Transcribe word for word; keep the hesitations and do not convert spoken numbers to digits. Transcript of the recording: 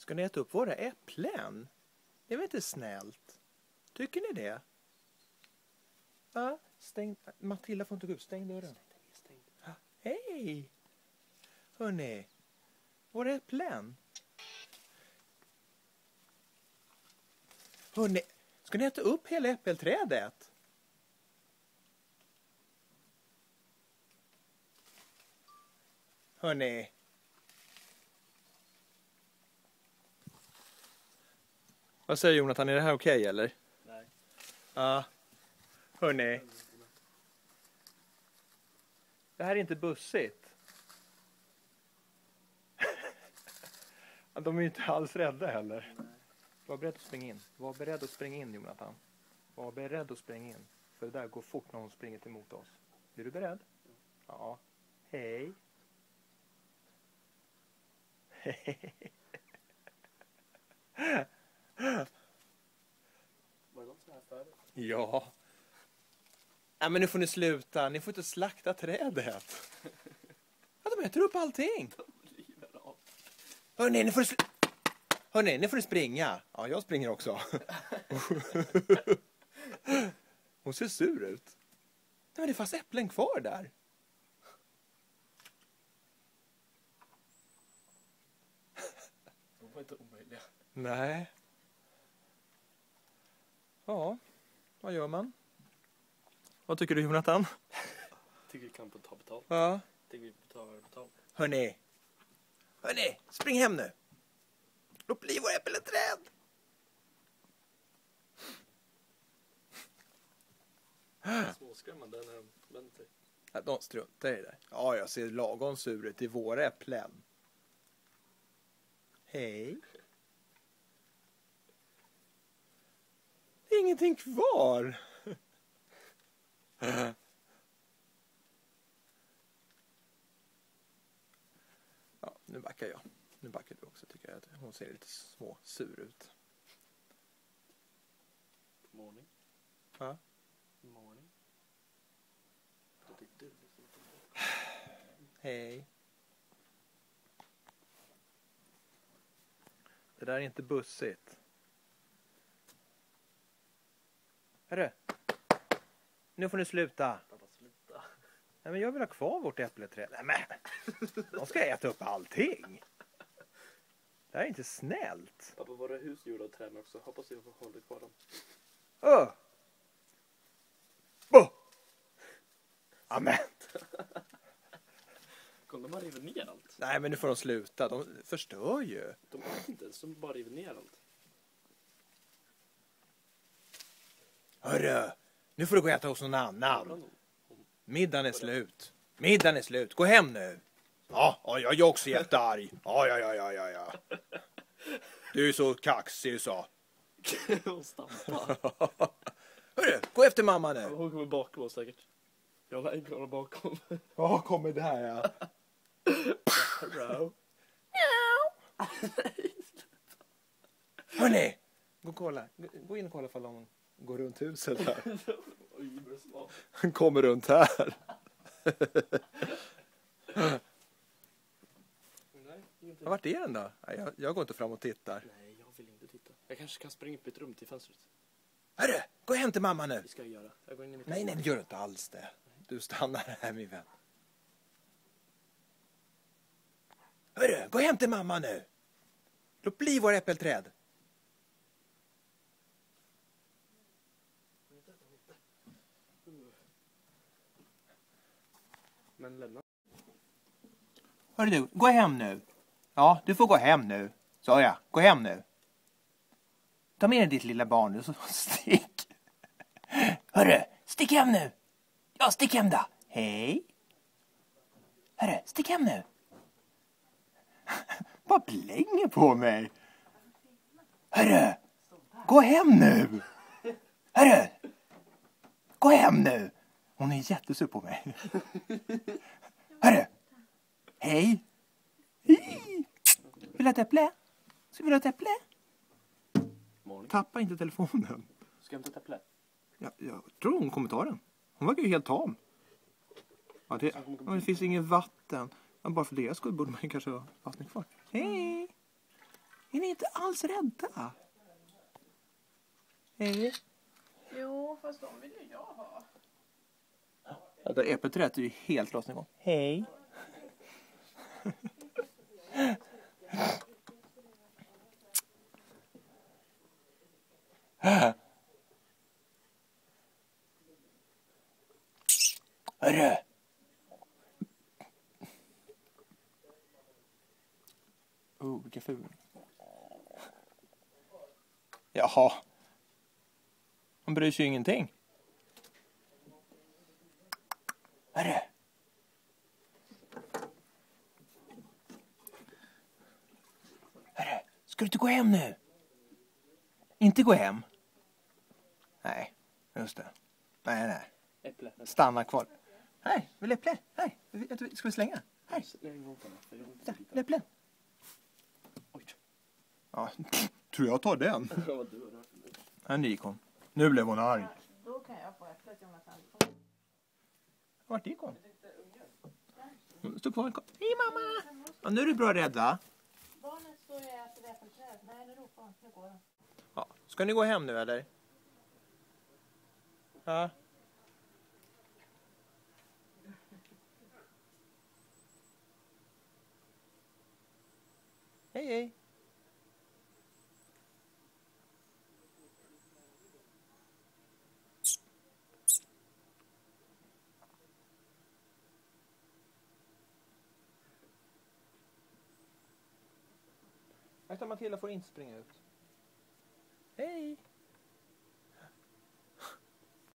Ska ni äta upp våra äpplen? Det är väl inte snällt? Tycker ni det? Ja, stäng. Matilda får inte gå ut. Stäng dörren. Ja, hej! Hörrni, våra äpplen. Hörrni, ska ni äta upp hela äppelträdet? Hörrni. Vad säger Jonathan? Är det här okej okay, eller? Nej. Ja. Hörrni. Det här är inte bussigt. De är ju inte alls rädda heller. Var beredd att springa in. Var beredd att springa in, Jonathan. Var beredd att springa in. För det där går fort när hon springer emot oss. Är du beredd? Ja. Hej. Hej. Var det något så här färdigt? Ja. Nej, men nu får ni sluta. Ni får inte slakta trädet. Ja, de äter upp allting. Hörrni, ni får sl- Hörrni, ni får springa. Ja, jag springer också. Hon ser sur ut. Nej, men det är fast äpplen kvar där. De var inte omöjliga. Nej. Ja, vad gör man? Vad tycker du, Jonathan? Tycker vi kan ta betalt. Ja. Tycker vi tar betalt. Hörrni. Hörrni, spring hem nu. Låt bli vår äppelträd. Småskrämmande när de vänder sig. Ja, de struntar i det. Ja, jag ser lagom sur ut i våra äpplen. Hej. Det är ingenting kvar. Ja, nu backar jag. Nu backar du också, tycker jag. Att hon ser lite små sur ut. Morning. Ja. Morning. Det är du. Hej. Det där är inte bussigt. Hörru. Nu får ni sluta. Pappa, sluta. Nej, men jag vill ha kvar vårt äppleträd. Nej, men. De ska äta upp allting. Det här är inte snällt. Pappa, våra hus gjorda av träd också. Hoppas vi får hålla kvar dem. Öh. Oh. Amen. Kom, de har rivit ner allt. Nej, men nu får de sluta. De förstör ju. De vet inte ens, de bara river ner allt. Hörru. Nu får du gå och äta hos någon annan. Middagen är slut. Middagen är slut. Gå hem nu. Ja, ja jag är också jättearg. Ja, ja, ja, ja, ja, ja. Du är så kaxig så. Och stampa. Hörru, gå efter mamma nu. Hon kommer bakom oss säkert. Jag var en gång bakom. Ja, kommer det här, ja. Hello. Hörrni, gå och kolla. Gå in och kolla ifall de går runt huset här. Han kommer runt här. Vart är den då? Nej, jag, jag går inte fram och tittar. Nej, jag vill inte titta. Jag kanske kan springa upp i ett rum till fönstret. Hörru, gå hem till mamma nu. Det ska jag göra. Jag går in i mitt Nej, rum. nej, det gör du inte alls det. Du stannar här, min vän. Hörru, gå hem till mamma nu. Låt bli vår äppelträd. Men lämna. Hörru du, gå hem nu. Ja, du får gå hem nu. Så ja, gå hem nu. Ta med dig ditt lilla barn nu så stick. Hörru, stick hem nu. Ja, stick hem då. Hej. Hörru, stick hem nu. Vad blänger på mig? Hörru, gå hem nu. Hörru, gå hem nu. Hon är jättesur på mig. Hörru, hej. Hej. Vill du ha ett äpple? Ska vi ha ett äpple? Morning. Tappa inte telefonen. Ska jag hämta ett äpple? Ja, jag tror hon kommer ta den. Hon verkar ju helt tam. Ja, det, ja, det finns inget vatten. Ja, bara för deras skull borde man kanske ha vatten kvar. Hej! Är ni inte alls rädda? Hej. Jo, fast de vill ju jag ha. Ja, där Epet rätt är ju helt loss en gång. Hej. Hörru. Oh, vilka ful. Jaha. Han bryr sig ju ingenting. Hörru. Hörru, ska du inte gå hem nu? Inte gå hem? Nej, just det. Nej, nej. Äpple. Stanna kvar. Här, vill äpple? Här, ska vi slänga? Här, där, vill äpplen? Oj. Ja, tror jag tar den. Vad du har rört nu. Här gick hon. Nu blev hon arg. Då kan jag få äpplet, Jonathan. Vart gick hon? Stå kvar. Hej mamma! Ja, nu är du bra rädd, va? Barnet står och äter äppelträd. Nej, nu ropar hon. Nu går hon. Ja. Ska ni gå hem nu, eller? Ja. Hej, hej. Akta, Matilda får inte springa ut. Hej.